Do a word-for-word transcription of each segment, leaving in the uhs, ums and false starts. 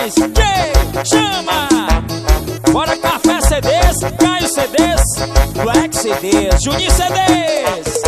Produções. Que chama! Bora Café C Ds, Caio C Ds, Black C Ds, Juninho C Ds.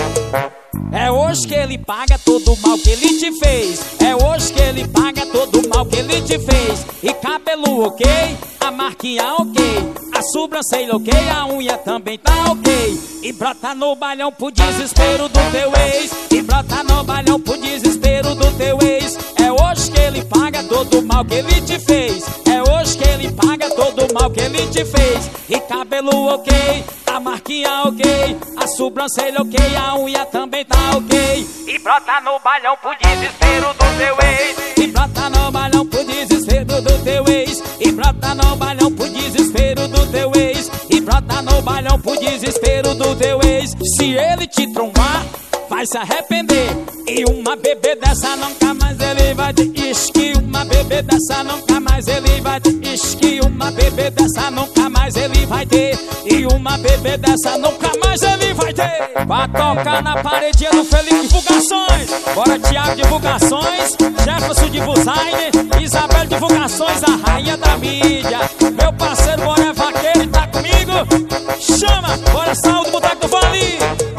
É hoje que ele paga todo o mal que ele te fez. É hoje que ele paga todo o mal que ele te fez. E cabelo ok, a marquinha ok, a sobrancelha ok, a unha também tá ok. E brota no balhão pro desespero do teu ex. E brota no balhão pro desespero do teu ex. É hoje que ele paga todo o mal que ele te fez. É hoje que ele paga todo o mal que ele te fez. E cabelo ok, a marquinha ok, a sobrancelha ok, a unha também tá ok. E brota no balhão pro desespero do teu ex. E brota no balhão pro desespero do teu ex. E brota no balhão pro desespero do teu ex. E brota no balhão pro desespero do teu ex. Se ele te trombar, vai se arrepender. E uma bebê dessa nunca mais ele vai ter. Isque, uma bebê dessa nunca mais ele vai ter. Isque, uma bebê dessa nunca mais ele vai ter. E uma bebê dessa nunca mais ele vai ter. Vai tocar na paredinha do Felipe Divulgações. Bora Thiago Divulgações, Jefferson Designer, Isabel Divulgações, a rainha da mídia. Meu parceiro Boré Vaqueiro tá comigo. Chama, bora Saúde, Boteco do Vale.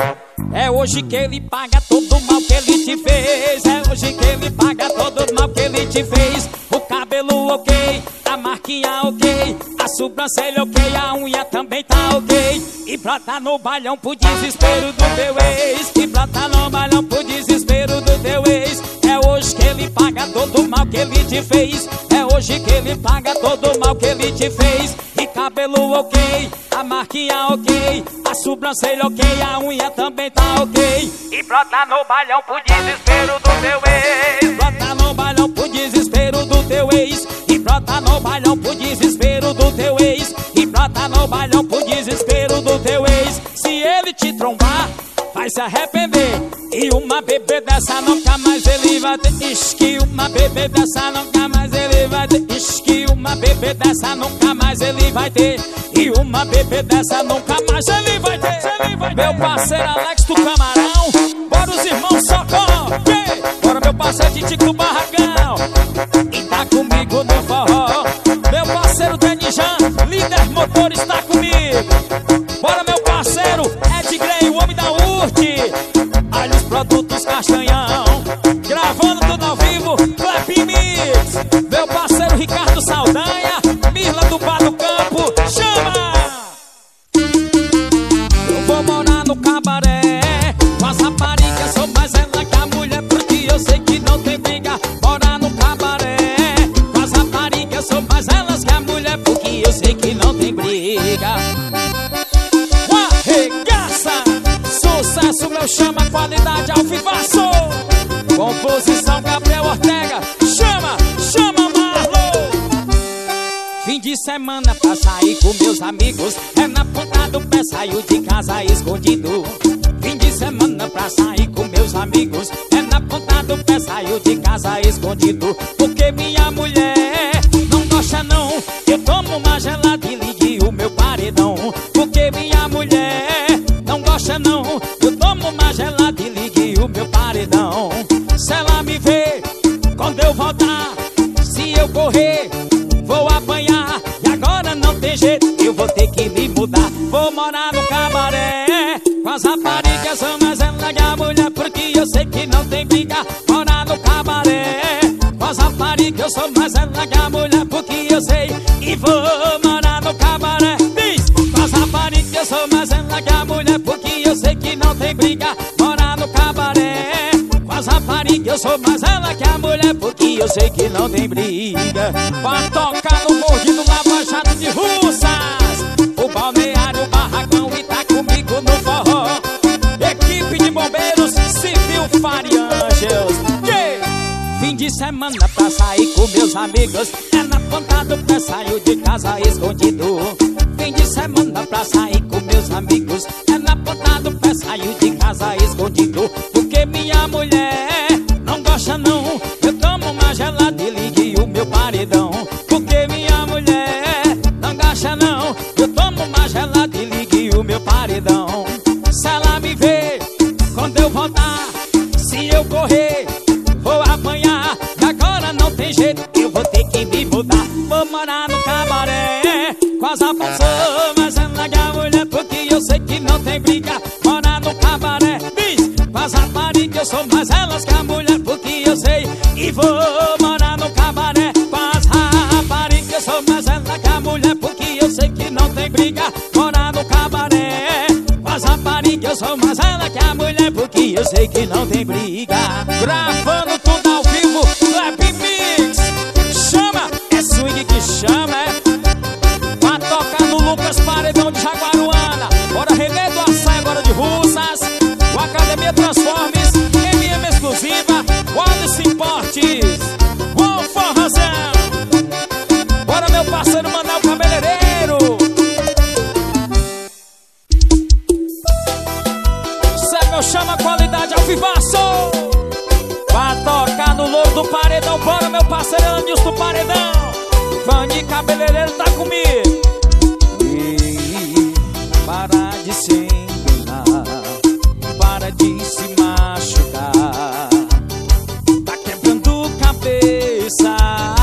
É hoje que ele paga todo o mal que ele te fez. É hoje que ele paga todo o mal que ele te fez. O cabelo ok, a marquinha ok, a sobrancelha ok, a unha também tá ok. E brota no balhão pro desespero do teu ex. E brota no balhão pro desespero do teu ex. É hoje que ele paga todo o mal que ele te fez. É hoje que ele paga todo o mal que ele te fez. E cabelo ok, a marquinha ok, a sobrancelha ok, a unha também tá ok. E brota no balhão pro desespero do teu ex. Brota no balhão pro desespero do teu ex. E brota no balhão pro desespero do teu ex. E brota no balhão pro desespero do teu ex. Se ele te trombar, vai se arrepender. E uma bebê dessa nunca mais ele vai ter. Isque, uma bebê dessa nunca mais ele vai ter. Isque, uma bebê dessa nunca mais ele vai ter. E uma bebê dessa nunca mais ele vai ter. Ele vai ter. Meu parceiro Alex do Camarão, bora os irmãos Socorro. Bora meu parceiro Titico do Barracão, e tá comigo no forró. Meu parceiro Denijan, líder motor, está comigo. Bora meu parceiro Ed Grey, o homem da Urte. Olha os produtos Castanhão, gravando tudo ao vivo, Clap Mix. Meu parceiro Ricardo Saldanha, Mirla do Bar do Campo, chama! Eu vou morar no cabaré, com as raparigas, sou mais ela que a mulher, porque eu sei que não tem briga. Morar no cabaré, com as raparigas, sou mais elas que a mulher, porque eu sei que não tem briga. Arregaça! Sucesso, meu chama, qualidade ao vivaço. Composição Gabriel Ortega, chama, chama Marlon. Fim de semana pra sair com meus amigos, é na ponta do pé, saio de casa escondido. Fim de semana pra sair com meus amigos, é na ponta do pé, saio de casa escondido. Porque minha mulher não gosta não, eu tomo uma gelada e ligue o meu paredão. Porque minha mulher não gosta não, eu tomo uma gelada e ligue o meu paredão. Se ela me ver, quando eu voltar, se eu correr, vou apanhar. E agora não tem jeito, eu vou ter que me mudar. Vou morar no cabaré, com as raparigas, são mais ela que a mulher, porque eu sei que não tem briga. Morar no cabaré, com as raparigas, eu sou mais ela que a mulher, porque eu sei. E vou morar no cabaré, diz, com as raparigas, eu sou mais ela que a mulher, porque eu sei que não tem briga. Morar no cabaré, com as raparigas, eu sou mais ela que a mulher, porque eu sei que não tem briga. Pra tocar no Mordido, na Baixada de Russas, o Balneário, o Barracão, e tá comigo no forró. Equipe de bombeiros, Civil Fire Angels. Yeah! Fim de semana pra sair com meus amigos, é na ponta do pé, saio de casa escondido. Fim de semana pra sair com meus amigos, é na ponta do pé, saio de casa escondido. Porque minha mulher não gosta não, eu tomo uma gelada e ligue o meu paredão. Porque minha mulher não gosta não, eu tomo uma gelada e ligue o meu paredão. Se ela me ver, quando eu voltar, se eu correr, vou apanhar. E agora não tem jeito, eu vou ter que me mudar. morar no cabaré com as raposas, mas ela que a mulher, porque eu sei que não tem briga. Morar no cabaré, diz, com as raparigas eu sou mais elas que a mulher, porque eu sei. E vou morar no cabaré com as raparigas eu sou mais ela que a mulher, porque eu sei que não tem briga. Morar no cabaré com as raparigas eu sou mais ela que a mulher, porque eu sei que não tem briga. Gravando tudo ao vivo, Clap Mix. Chama, é swing que chama, é. Pra tocar no Lucas Paredão de Jaguaruana. Bora Renê do Açaí, agora de Russas. O Academia Transformes, M M Exclusiva, Wallace Importes, Bom Forrozão. Bora meu parceiro Manel Cabeleireiro. Cê meu chama qualidade ao vivaço. Pra tocar no Louro do Paredão. Bora meu parceiro Anilson do Paredão. Vani Cabeleireiro tá comigo. E para de se enganar, para de se machucar, tá quebrando cabeça.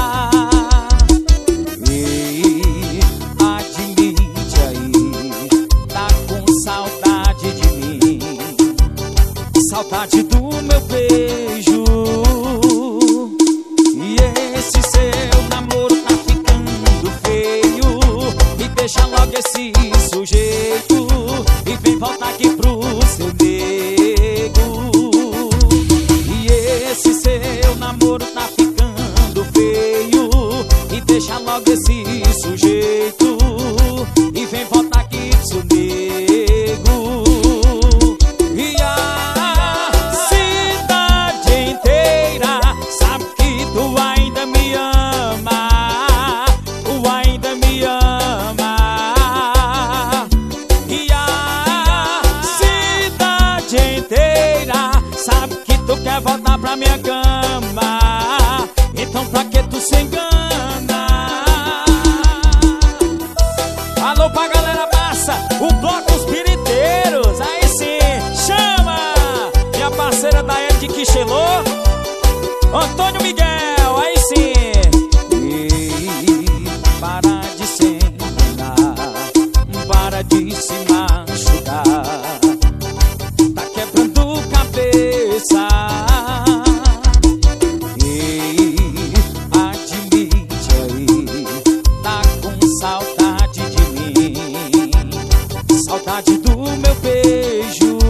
E admite aí, tá com saudade de mim, saudade do meu beijo. E esse seu namoro tá ficando feio, e deixa logo esse sujeito e vem voltar aqui pro seu nego. E esse seu namoro tá ficando feio, e deixa logo esse sujeito e vem voltar aqui pro seu nego. E a cidade inteira sabe que tu ainda me ama, tu ainda me ama. E a cidade inteira sabe que tu quer voltar pra minha cama. Então pra que tu se engana? Alô pra galera massa, o bloco Os Piriteiros. Aí sim, chama minha parceira Daiane de Quixelô, Antônio Miguel. Aí sim. E para de se enganar, para de se machucar, tá quebrando cabeça. E admite aí, tá com saudade de mim, saudade do meu beijo.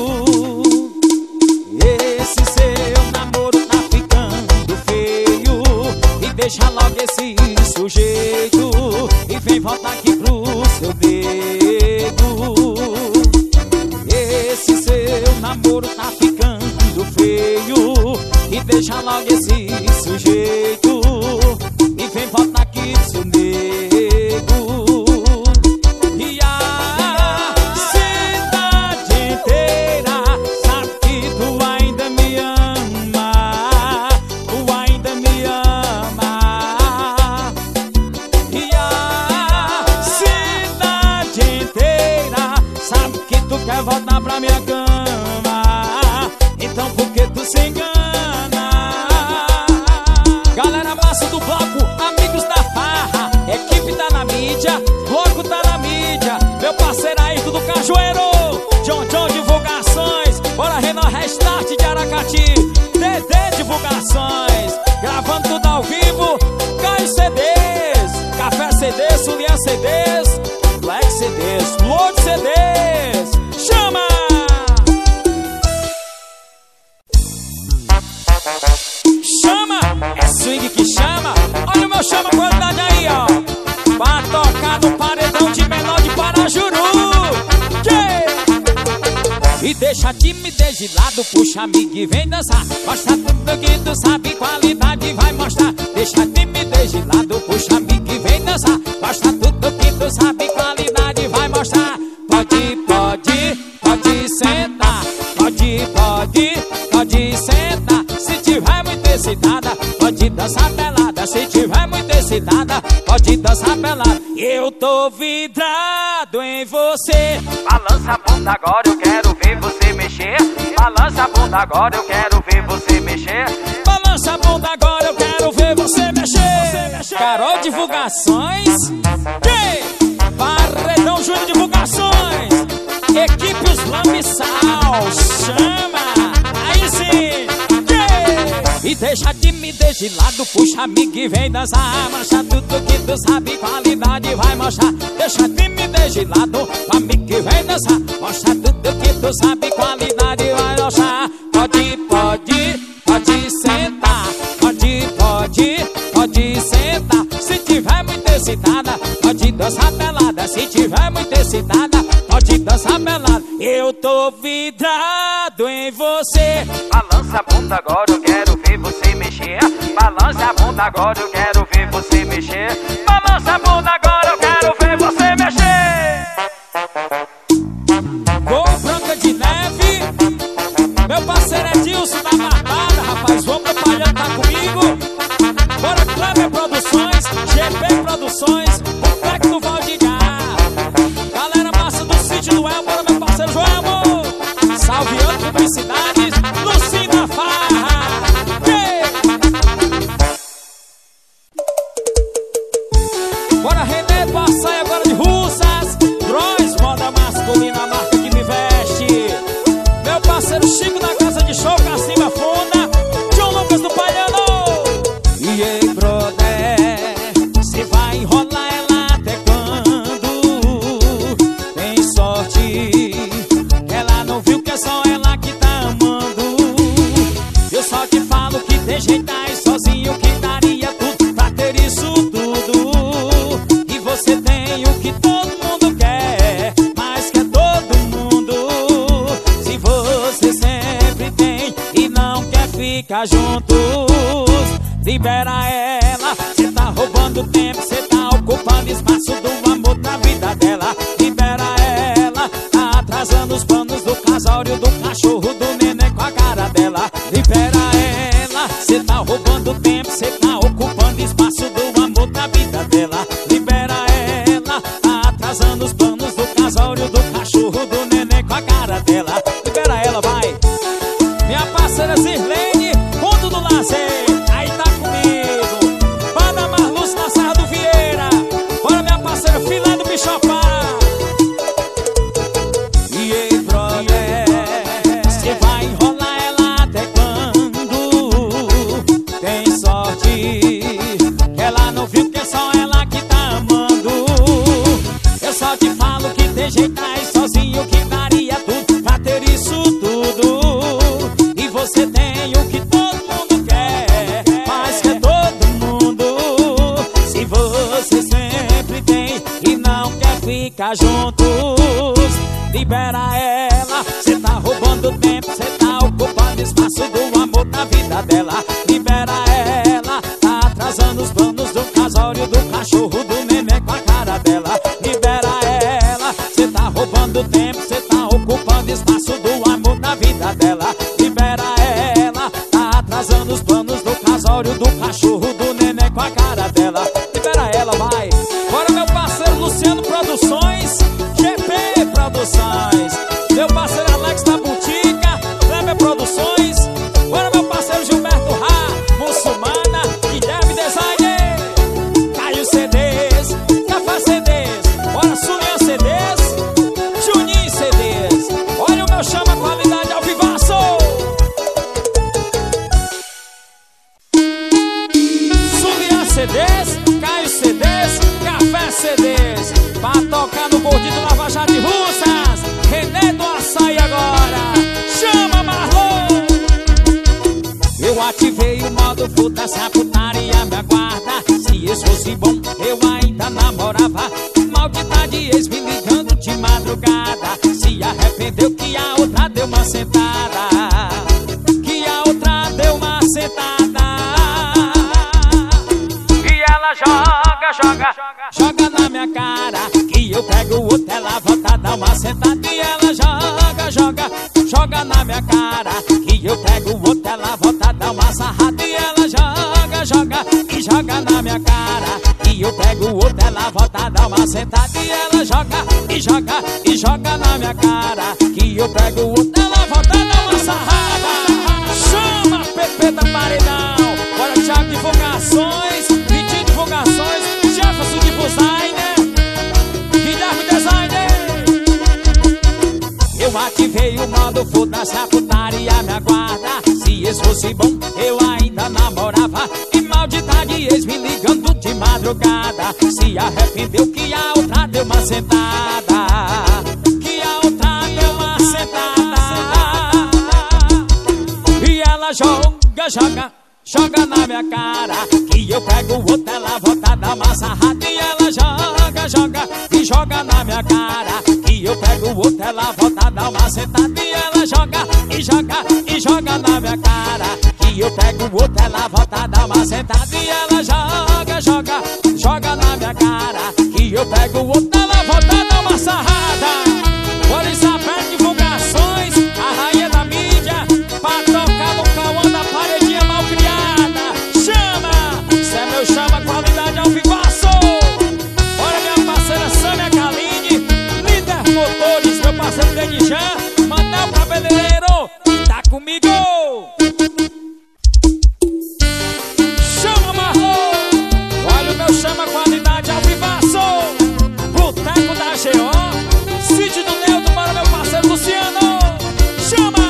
Esse seu namoro tá ficando feio, e deixa logo esse sujeito e vem voltar aqui pro seu nego. Esse seu namoro tá ficando feio, e deixa logo esse sujeito e vem voltar aqui pro seu nego. E a cidade inteira sabe que tu ainda me ama, tu ainda me ama. E a cidade inteira sabe que tu quer voltar pra minha cama. Então por que tu se engana? Galera massa do bloco, amigos da farra, equipe tá na mídia, bloco tá na mídia. Meu parceiro Ayrton do Cajueiro, John John Divulgações. Bora Renan Restart de Aracati, Dedê Divulgações. Gravando tudo ao vivo, Caio C Ds, Café C Ds, Sulian C Ds, Black C Ds, Load C Ds. Chama! Chama, é swing que chama. Olha o meu chama qualidade aí, ó. Pra tocar no paredão de menor de Parajuru. Que? E deixa a timidez de lado, puxa amigo e vem dançar. Mostra tudo que tu sabe, qualidade vai mostrar. Deixa a timidez de lado, puxa amigo e vem dançar. Mostra tudo que tu sabe, qualidade vai mostrar. Pode, pode, pode sentar. Pode, pode, pode sentar. Se tiver muito excitada, pode dançar pelada. Se tiver muito excitada, pode dançar pelada. Eu tô vidrado em você. Balança a bunda agora, eu quero ver você mexer. Balança a bunda agora, eu quero ver você mexer. Balança a bunda agora, eu quero ver você mexer. Carol Divulgações, quem? Paredão Júnior Divulgações, equipe Os Lambissal, chama, aí sim, quem? E deixa de me deixar de lado, puxa amigo e vem dançar. Mostra tudo que tu sabe, qualidade vai mostrar. Deixa de me deixar de lado, amigo e vem dançar. Mostra tudo que tu sabe, qualidade vai mostrar. Pode, pode, pode sentar. Pode, pode, pode sentar. Se tiver muito excitada, pode dançar pelada. Se tiver muito excitada, pode dançar pelada. Eu tô vidrado em você. Balança a bunda agora, eu quero ver você mexer. Balança a bunda agora, eu quero ver você mexer. Balança a bunda agora, eu quero ver você mexer. Gol Branca de Neve, meu parceiro é Dilson da Barbada. Rapaz, vamos trabalhando, tá comigo. Bora Kleber Produções, G P Produções, o Peck do Valdigar. Galera massa do sítio do El, bora meu parceiro Joelmo. Salveando Publicidades, Lucinho da Farra. Bora René do Açaí agora de Russas. Bros, moda masculina, a marca que me veste. Meu parceiro Chico da Casa de Show, Cacimba Funda, João Lucas do Paiano. E aí, brother, cê vai enrolar ela até quando? Tem sorte, ela não viu que é só ela que tá amando. Eu só te falo que tem jeito aí sozinho que daria tudo pra ter isso tudo. E você tem o que todo mundo quer, mas quer todo mundo. Se você sempre tem e não quer ficar juntos, libera ela. Cê tá roubando tempo, cê tá ocupando espaço do amor da vida dela. Libera ela, tá atrasando os planos do casório, do cachorro, do neném com a cara dela. Libera ela, cê tá roubando tempo, cê tá ocupando espaço do amor da vida dela. Libera ela, tá atrasando os planos do casório, do cachorro, do neném com a cara dela. Libera ela, vai. Minha parceira Zirlene, ponto do lazer, aí tá comigo. Banda Marluz na Serra do Vieira. Bora minha parceira Filé do Bichopá. E aí, brother, cê vai enrolar ela até quando? Tem sorte, ela não viu que é só ela que tá amando. Eu só te falo que tem jeito aí sozinho que daria tudo pra ter isso tudo. E você tem o que todo mundo quer, mas quer todo mundo. Se você sempre tem e não quer ficar juntos, libera ela. Cê tá roubando tempo, cê tá ocupando espaço do amor da vida dela. Libera ela, tá atrasando os planos do casório, do cachorro, do neném com a cara dela. Libera ela, cê tá roubando tempo, cê tá ocupando espaço do amor da vida dela. Libera ela, tá atrasando os planos do casório, do cachorro, do neném com a cara dela. Libera ela, vai. Bora meu parceiro Luciano Produções, G P Produções, meu parceiro Alex da Botica, Kleber Produções. Bora meu parceiro Gilberto Rá, Muçulmana, Guilherme Design, Caio C Ds, Café C Ds. Bora Sulian C Ds, Juninho C Ds. Olha o meu chama, qualidade ao vivaço. Sulian C Ds, Caio C Ds, Café C Ds. Pra tocar no gordito Lava Jato de Russas, René do Açaí agora. Chama, Marlon. Eu ativei o modo puta, essa putaria me aguarda. Se isso fosse bom, eu ainda namorava. Maldita de ex me ligando de madrugada. Se arrependeu que a outra deu uma sentada. Que a outra deu uma sentada. E ela joga, joga, joga na minha cara, que eu pego o outro, ela volta a dar uma sentada. E ela joga, joga, joga na minha cara, que eu pego o outro, ela volta a dar uma sarrada. E ela joga, joga, e joga na minha cara, que eu pego o outro, ela volta a dar uma sentada. E ela joga, e joga, e joga na minha cara, que eu pego o outro, ela volta a dar uma sarrada. Chama Pepe da Paredão. o modo foda-se, a putaria me aguarda. Se esse fosse bom, eu ainda namorava. E maldita de ex me ligando de madrugada. Se arrependeu que a outra deu uma sentada. Que a outra deu uma sentada. E ela joga, joga, joga na minha cara. Que eu pego o outro, ela volta a dar uma sarrada. E ela joga, joga e joga na minha cara. Que eu pego o outro, ela volta a dar uma sentada. E ela joga e joga e joga na minha cara. Que eu pego o outro, ela volta a dar uma sentada. E ela joga, joga, joga na minha cara. Que eu pego o outro, ela volta a dar uma sarrada. Por isso aperta divulgações, a rainha da mídia, pra tocar no cauã da paredinha mal criada. Chama, cê é meu chama, qualidade ao vivaço. Bora minha parceira Sâmia Kaline, Líder Motores, meu parceiro Denijan, Manel Cabeleireiro, tá comigo. Chama Marlon, olha o meu chama, qualidade ao vivaço. Boteco da G O, Sítio do Neudo, para meu parceiro Luciano. Chama!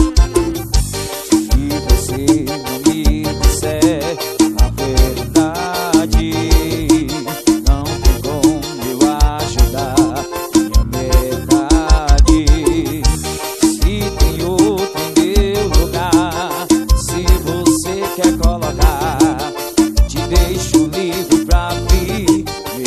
Se você não me disser a verdade, não tem como eu ajudar minha verdade. Se tem outro em meu lugar, se você quer colocar, te deixo livre pra viver.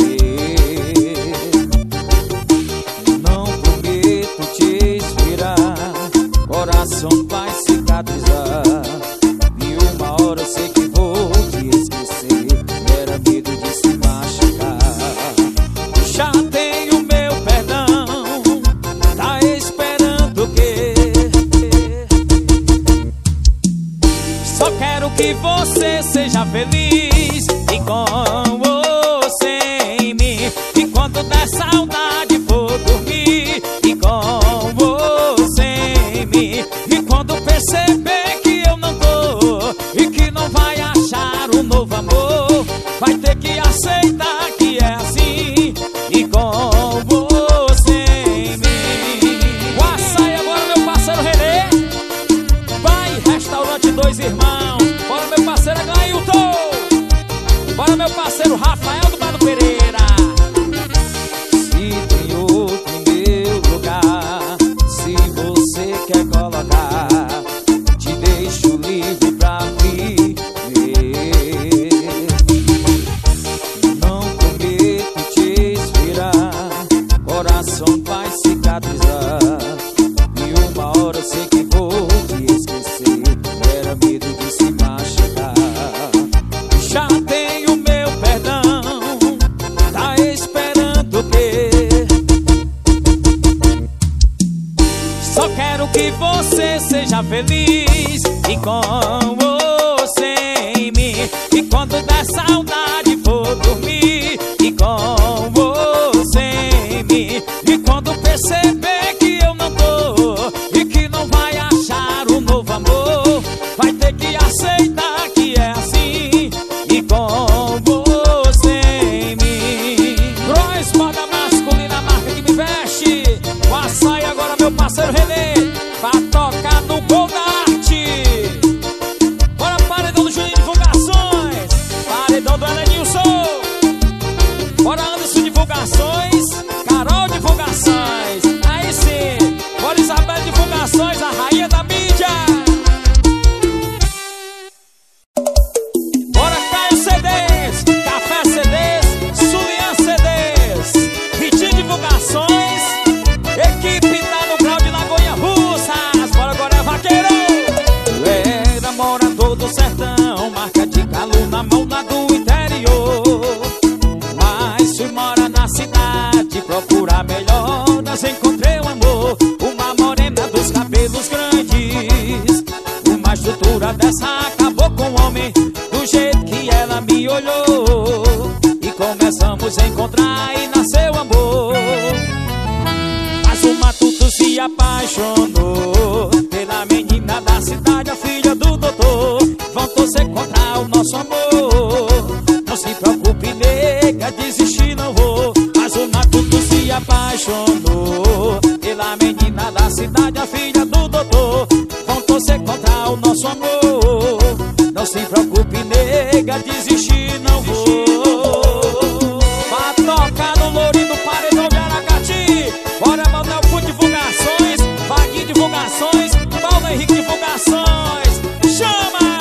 Não prometo te esperar, coração vai cicatrizar. E uma hora eu sei que vou te esquecer. Era medo de se machucar. Já tenho meu perdão, tá esperando o quê? Só quero que você seja feliz, e com você em mim. E quando der saudade for dormir, e com você em mim. E quando perceber que eu não tô, e que não vai achar um novo amor, vai ter que aceitar que é assim, e com você em mim. O açaí agora, meu parceiro Renê, vai, restaurante Dois Irmãos. Bora meu parceiro Glailton, bora meu parceiro Rafael do Bado Pereira. Se tem outro em meu lugar, se você quer colocar, te deixo livre pra viver. Não prometo te esperar, coração vai cicatrizar. E uma hora eu sei que vou te esquecer. Era medo de se machucar. Já tenho meu perdão, tá esperando o quê? Só quero que você seja feliz, e com você em mim. E quando der saudade for dormir, e com você em mim. E quando perceber que eu não tô, e que não vai achar um novo amor, vai ter que aceitar que é assim, e com você em mim. Cross, moda masculina, marca que me veste. O açaí agora, meu parceiro Renê, pra tocar no Gol da Arte. Bora paredão do Juninho Divulgações, paredão do Elenilson. Bora Anderson Divulgações, Carol Divulgações. Aí sim, bora Isabel Divulgações, a rainha da mídia. Bora Caio C Ds, Café C Ds, Sulian C Ds, Vitinho Divulgações, equipe tá no grau de Lagoinha Russas. Bora agora é vaqueiro. Eu era morador do sertão, marca de calo na mão lá do interior. Mas fui morar na cidade, procurar melhoras, encontrei um amor. Uma morena dos cabelos grandes, uma estrutura dessa acabou com o homem. Do jeito que ela me olhou, e começamos a encontrar e nasceu amor. Mas o matuto se apaixonou pela menina da cidade, a filha do doutor. Vão torcer contra o nosso amor. Não se preocupe, nega, desistir não vou. Mas o matuto se apaixonou pela menina da cidade, a filha o nosso amor. Não se preocupe, nega, desistir não vou. Pra tocar no Lourinho do Paredão de Aracati. Bora, Manuel por divulgações, Vaguinho divulgações, Paulo Henrique divulgações. Chama!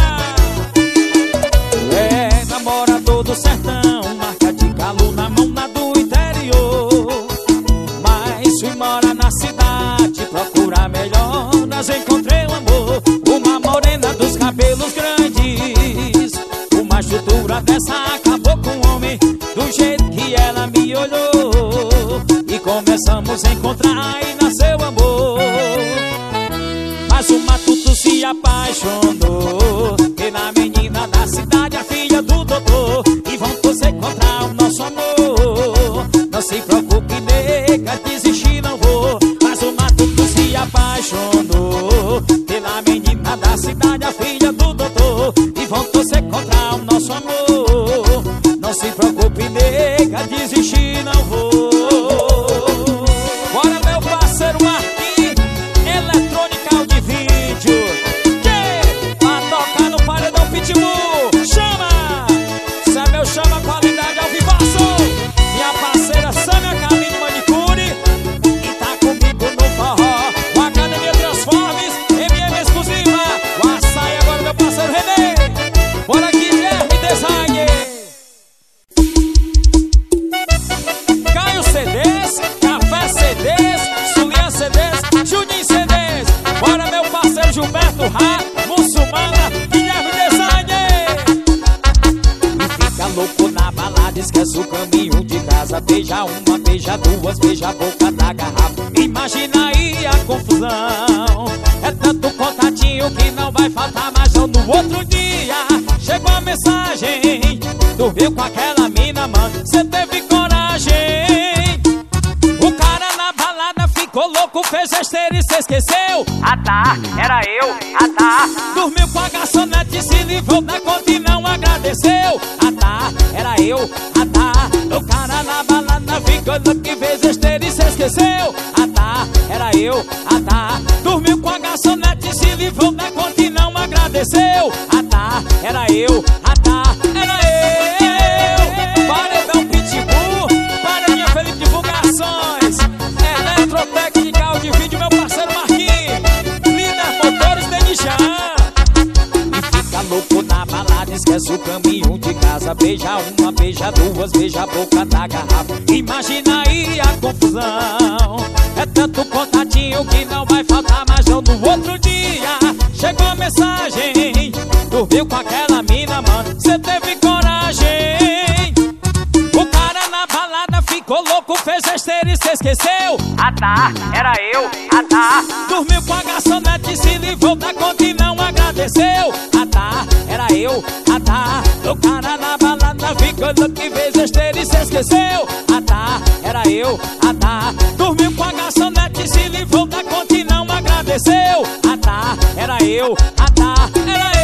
É namorador do sertão, marca de calo na mão na do interior. Mas fui morar na cidade, procurar melhoras, encontrei o amor. Uma morena dos cabelos grandes, uma estrutura dessa acabou com o homem. Do jeito que ela me olhou, e começamos a encontrar e nasceu amor. Mas o matuto se apaixonou pela menina da cidade, a filha do doutor, e vão torcer contra o nosso amor. Não se preocupe, nega, desistir não vou. Mas o matuto se apaixonou pela menina da cidade, a filha do doutor, e vão torcer contra o nosso amor. Não se preocupe, nega, desistir não vou. Bora, meu parceiro Marquinhos, eletrônica áudio e vídeo, que pra tocar no Paredão Pitbull. Chama! Isso é meu chama, qualidade ao vivaço. Minha parceira Sâmia Caminho Manicure, e tá comigo no forró. O Academia Transformes, M M exclusiva. O açaí agora, meu parceiro René. Bora, Guilherme Design. Caio C Ds, Café C Ds, Sulian C Ds, Juninho C Ds. Bora, meu parceiro Gilberto Rá, Muçulmana, Guilherme Design. E fica louco na balada, esquece o caminho de casa. Beija uma, beija duas, beija a boca da garrafa. Imagina aí a confusão. É tanto contatinho que não vai faltar mais não. No outro dia chegou a mensagem: dormiu com aquela mina, mano, cê teve coragem. O cara na balada ficou louco, fez besteira e cê esqueceu. Ah tá, era eu, ah tá. Dormiu com a garçonete, se livrou da conta e não agradeceu. Ah tá, era eu, ah tá. O cara na balada ficou louco e fez besteira e cê esqueceu. Ah tá, era eu, ah tá. Dormiu com a garçonete, se livrou da conta e não agradeceu. Ah tá, era eu, ah tá, era eu. Paredão Pitbull, Paredinha Felipe Divulgações, Eletrotécnica áudio e vídeo, meu parceiro Marquinhos, Líder Motores Denijão. E fica louco na balada, esquece o caminho de casa. Beija uma, beija duas, beija a boca da garrafa. Imagina aí a confusão. É tanto contatinho que não vai faltar mais não. No outro dia chegou a mensagem: dormiu com aquela mina, mano, cê teve coragem. O cara na balada ficou louco, fez besteira e cê esqueceu. Ah tá, era eu, ah tá. Dormiu com a garçonete, se livrou da conta e não agradeceu. Ah tá, era eu, ah tá. O cara na balada ficou louco e fez besteira e cê esqueceu. Ah tá, era eu, ah tá. Dormiu com a garçonete, se livrou da conta e não agradeceu. Ah tá, era eu, ah tá, era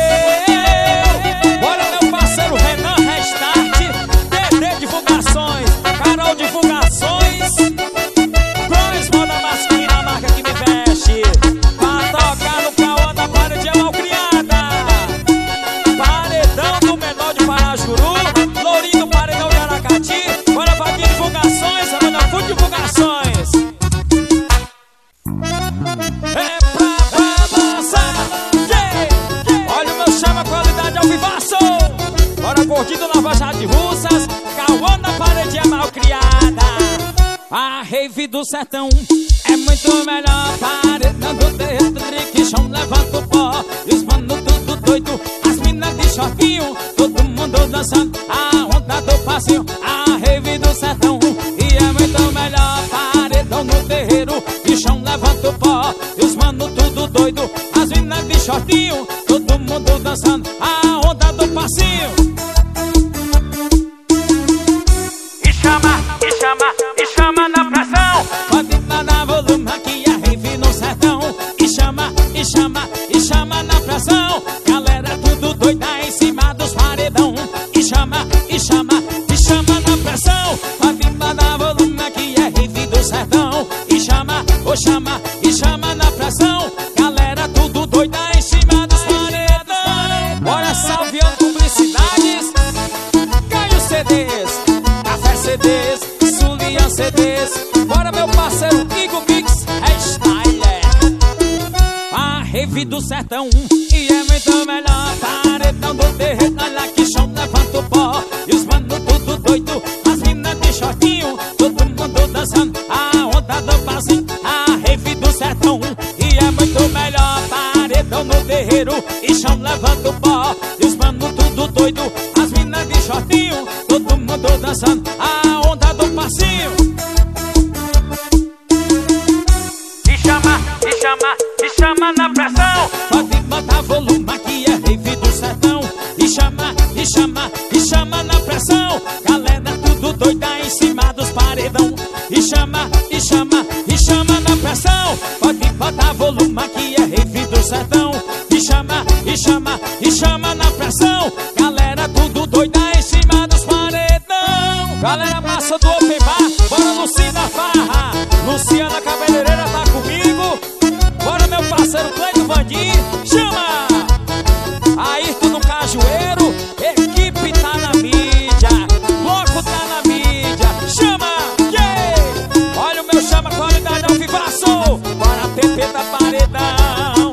eu. Bora, meu parceiro Renan Restart, D D Divulgações, Carol Divulgações, Crois Moda Masculina, a marca que me veste. Pra tocar no caô da parede mal criada. Paredão do menor de Parajuru, Lourinho do Paredão de Aracati. Bora, Vaguinho Divulgações, Amanda Food Divulgações. É pra balançar, yeah, yeah. Olha o meu chama, qualidade ao vivaço. Bora, gordinho do Lava Jato de Russas, Cauã da Paredinha mal criada. A rave do sertão é muito melhor. Paredão do terreiro, triquichão, levanta o pó. E os mano tudo doido, as minas de shortinho, todo mundo dançando a onda do passinho. A rave do sertão e é muito melhor. Paredão no terreiro, de chão levanta o pó. E os mano tudo doido, as minas de shortinho, todo mundo dançando a onda do passinho. E chama, e chama, e chama na pressão. Pode dar volume aqui, a rave no sertão. E chama, e chama, e chama na pressão. Galera tudo doida em cima dos paredão. E chama, e chama, e chama na pressão. Pode dar volume aqui, é rave do sertão. E chama, oh chama, e chama na pressão. Galera tudo doida em cima dos paredão. rave do sertão. E é muito melhor, paredão do terreiro. Olha que chão, levanta o pó. E os mano tudo doido, as minas de shortinho, todo mundo dançando a onda do passinho. A rave do sertão. E é muito melhor, paredão no terreiro. E chão, levanta o pó. E os mano tudo doido, as minas de shortinho, todo mundo dançando a onda do passinho. E chama, e chama, e chama na pressão. Pode botar volume, aqui é rave do sertão. E chama, e chama, e chama na pressão. Galera tudo doida em cima dos paredão. E chama, e chama, e chama na pressão. Pode botar volume, aqui é rave do sertão. E chama, e chama, e chama na pressão. Galera tudo doida em cima dos paredão. Galera massa do Open Bar, bora Lucina Farra. Luciana Cabeleireira tá comigo. Bora meu parceiro Cleito Vandim. Chama! Ayrton no Cajueiro. Equipe tá na mídia, Louco tá na mídia. Chama! Yeah! Olha o meu chama, qualidade ao vivaço. Bora T P da paredão.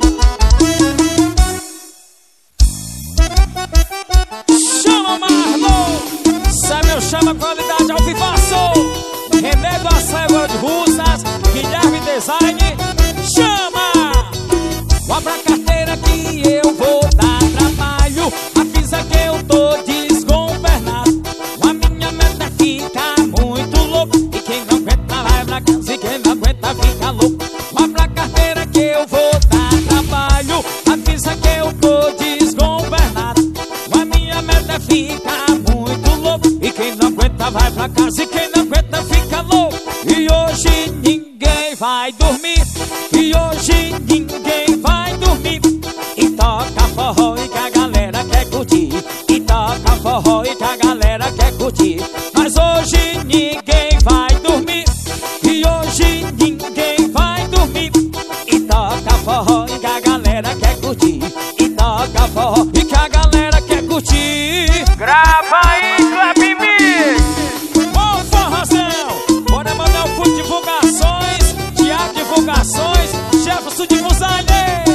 Chama Marlon. Sabe meu chama, qualidade ao vivaço. René do Açaí de Russas, Guilherme Design. Chama! Abra a carteira que eu vou dar trabalho. Avisa que eu tô desgovernado. A minha meta é ficar muito louco. E quem não aguenta vai pra casa, e quem não aguenta fica louco. Abra a carteira que eu vou dar trabalho. Avisa que eu tô desgovernado. A minha meta é ficar muito louco. E quem não aguenta vai pra casa, e quem não aguenta fica louco. E hoje ninguém vai dormir. E hoje ninguém vai dormir. E toca forró e que a galera quer curtir. E toca forró e que a galera quer curtir. Mas hoje ninguém vai dormir. E hoje ninguém vai dormir. E toca forró e que a galera quer curtir. E toca forró e que a galera quer curtir. Grava aí, Clap Mix. Ô forrozão, bora mandar o Food Divulgações, Tiago Divulgações, Jefferson Divulgações.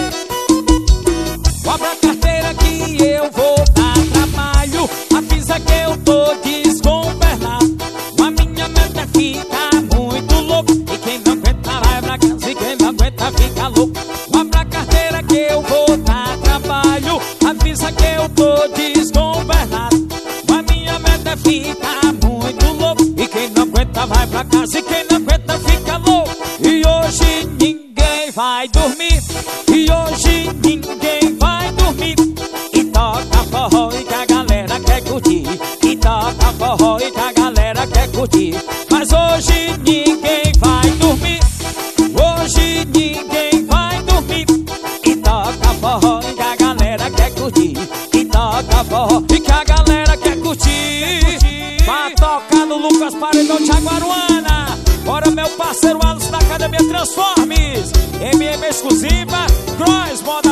Abra a carteira que eu vou dar trabalho. Avisa que eu tô desgovernado. A minha meta é ficar muito louco. E quem não aguenta vai pra casa, e quem não aguenta fica louco. Abra a carteira que eu vou dar trabalho. Avisa que eu tô desgovernado. A minha meta é ficar muito louco. E quem não aguenta vai pra casa, e quem não aguenta fica louco. E hoje ninguém vai dormir. E hoje ninguém vai dormir. E toca forró e que a galera quer curtir. E toca forró e que a galera quer curtir. Mas hoje ninguém vai dormir. Hoje ninguém vai dormir. E toca forró e que a galera quer curtir. E toca forró e que a galera quer curtir. Vai tocar no Lucas Paredão de Jaguaruana. Bora meu parceiro Alisson da Academia Transformes. M M exclusiva, Cross Moda